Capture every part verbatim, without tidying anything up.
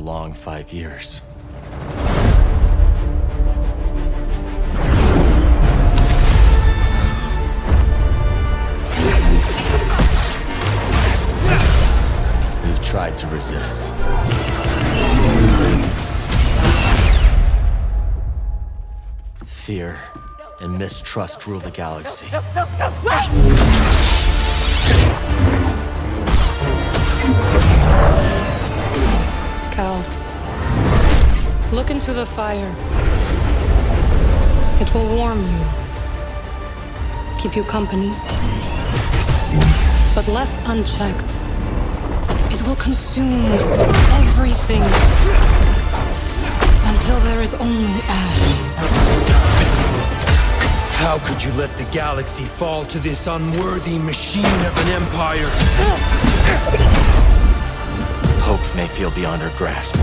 long five years. We've tried to resist. Fear and mistrust rule the galaxy. No, no, no, wait! Cal, look into the fire. It will warm you, keep you company. But left unchecked, it will consume everything until there is only ash. How could you let the galaxy fall to this unworthy machine of an empire? Hope may feel beyond our grasp.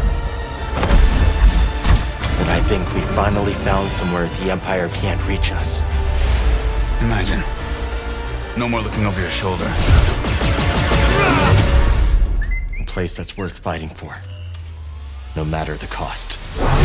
But I think we finally found somewhere the Empire can't reach us. Imagine. No more looking over your shoulder. A place that's worth fighting for. No matter the cost.